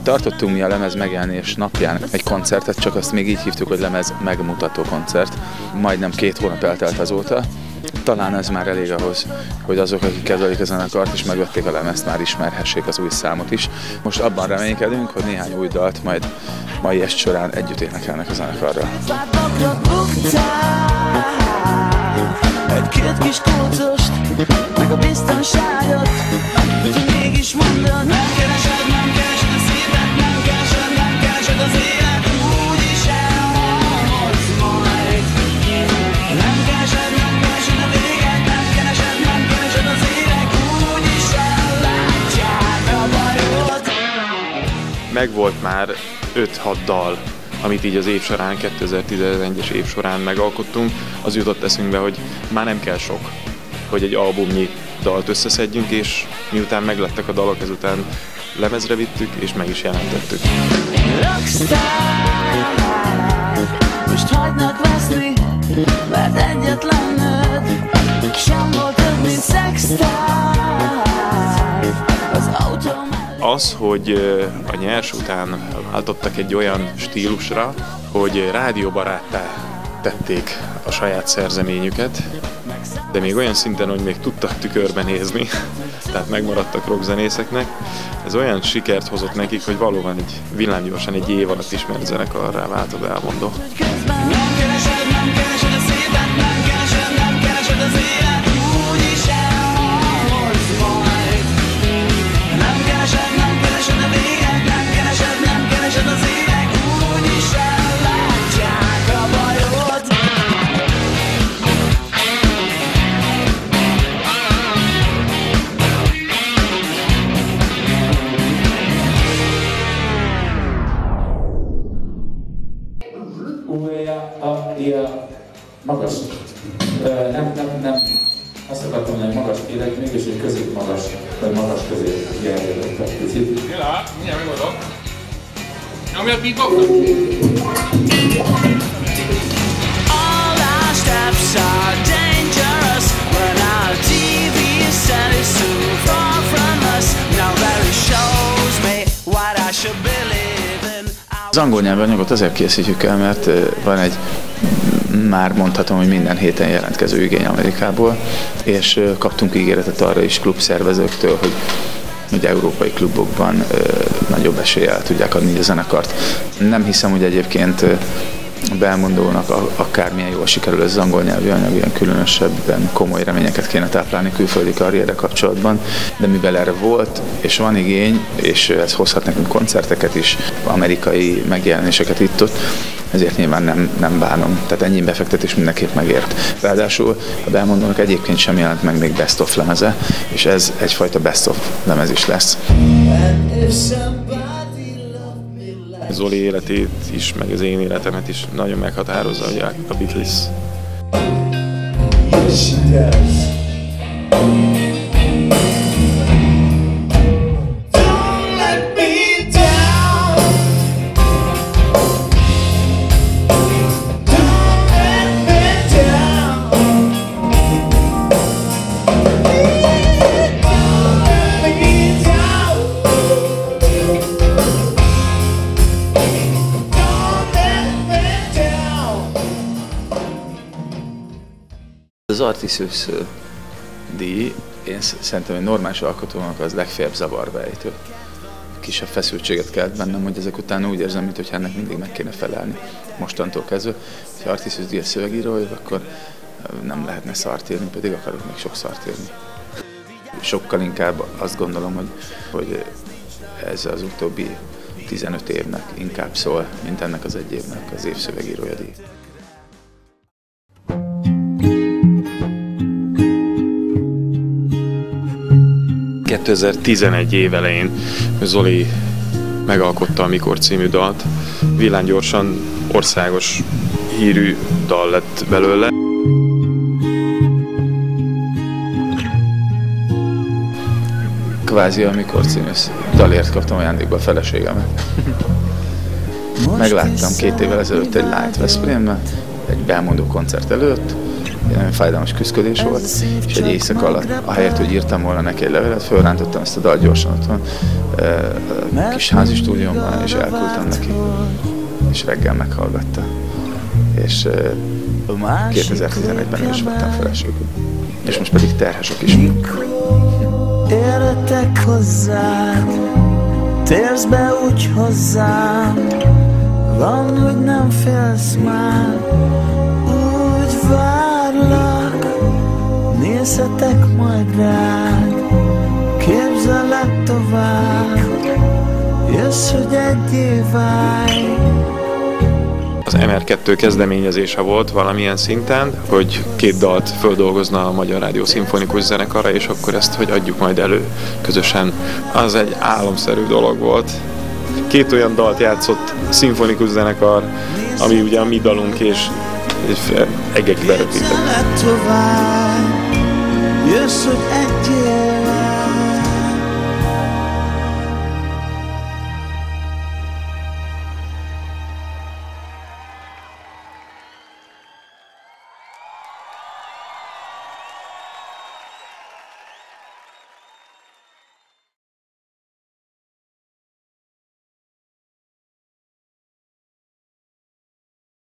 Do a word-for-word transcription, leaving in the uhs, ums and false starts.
Tartottunk mi a lemez megjelenés napján egy koncertet, csak azt még így hívtuk, hogy lemez megmutató koncert. Majdnem két hónap eltelt azóta. Talán ez már elég ahhoz, hogy azok, akik kedvelik a zenekart és megvették a lemezt, már ismerhessék az új számot is. Most abban reménykedünk, hogy néhány új dalt majd mai est során együtt énekelnek a zenekarral. Egy-két kis kócost, meg a biztonságot, hogy mégis mondod, nem keresed, nem keresed a szívet, nem keresed, nem keresed az élet, úgyis elhoz majd. Nem keresed, nem keresed a véget, nem keresed, nem keresed az évek, úgyis ellátják a bajot. Megvolt már öt-hat dal, amit így az év során, kétezer-tizenegyes év során megalkottunk, az jutott eszünkbe, hogy már nem kell sok, hogy egy albumnyi dalt összeszedjünk, és miután meglettek a dalok, ezután lemezre vittük, és meg is jelentettük. Rockstar, most hagynak veszni, mert egyetlen nőd, sem volt több, mint sexstar, az autó. Az, hogy a Nyers után váltottak egy olyan stílusra, hogy rádióbaráttá tették a saját szerzeményüket, de még olyan szinten, hogy még tudtak tükörben nézni, tehát megmaradtak rockzenészeknek. Ez olyan sikert hozott nekik, hogy valóban egy villámgyorsan egy év alatt ismert zenekarrá vált a Belmondo. Magas. Nem, nem, nem. Azt akartam mondani, hogy magas kérek, mégis egy közép-magas, vagy magas közép jelölök egy picit. Jelen, mindjárt megoldok. Nyomj a beatboxot! All our steps are dangerous when our té vé set is so far from us. Now there it shows me what I should believe in. Az angol nyelvű anyagot azért készítjük el, mert van egy, már mondhatom, hogy minden héten jelentkező igény Amerikából, és kaptunk ígéretet arra is klubszervezőktől, hogy, hogy európai klubokban ö, nagyobb eséllyel tudják adni a zenekart. Nem hiszem, hogy egyébként Belmondónak akármilyen jól sikerül ez az angol nyelvű anyag, ilyen különösebben komoly reményeket kéne táplálni külföldi karrierre kapcsolatban, de mivel erre volt és van igény, és ez hozhat nekünk koncerteket is, amerikai megjelenéseket itt-ott, ezért nyilván nem, nem bánom. Tehát ennyi befektetés mindenképp megért. Ráadásul a Belmondónak egyébként sem jelent meg még best of lemeze, és ez egyfajta best of lemez is lesz. Zoli életét is, meg az én életemet is nagyon meghatározza, hogy a Beatles. Az Artiszus díj, én szerintem egy normális alkotónak az legfeljebb zavarba ejtő. Kisebb feszültséget kelt bennem, hogy ezek után úgy érzem, mintha ennek mindig meg kéne felelni. Mostantól kezdve, ha Artiszus díj szövegíró vagyok, akkor nem lehetne szart írni, pedig akarok még sok szart írni. Sokkal inkább azt gondolom, hogy, hogy ez az utóbbi tizenöt évnek inkább szól, mint ennek az egy évnek az év szövegírója díj. kétezer-tizenegy év elején Zoli megalkotta a Mikor című dalt. Villámgyorsan országos hírű dal lett belőle. Kvázi a Mikor című dalért kaptam ajándékba a feleségemet. Megláttam két évvel ezelőtt egy Light Veszprémben, egy Belmondó koncert előtt, nagyon fájdalmas küszködés volt, és egy éjszaka alatt, ahelyett, hogy írtam volna neki egy levelet, fölrántottam ezt a dalt gyorsan otthon, a kis házi stúdiómban, és elküldtem neki, és reggel meghallgatta. És kétezer-tizenegyben is vettem feleségül. És most pedig terhesek is. Értek hozzád, térsz be úgy hozzám, van, hogy nem félsz már, úgy várlak, nézhetek majd rád, képzelek tovább, jössz, hogy egyé válj. Az em er kettő kezdeményezése volt valamilyen szinten, hogy két dalt földolgozna a Magyar Rádió Szimfonikus Zenekara, és akkor ezt, hogy adjuk majd elő közösen. Az egy álomszerű dolog volt. Két olyan dalt játszott szimfonikus zenekar, ami ugye a mi dalunk, és, és egekbe röpített. Jössz, hogy egy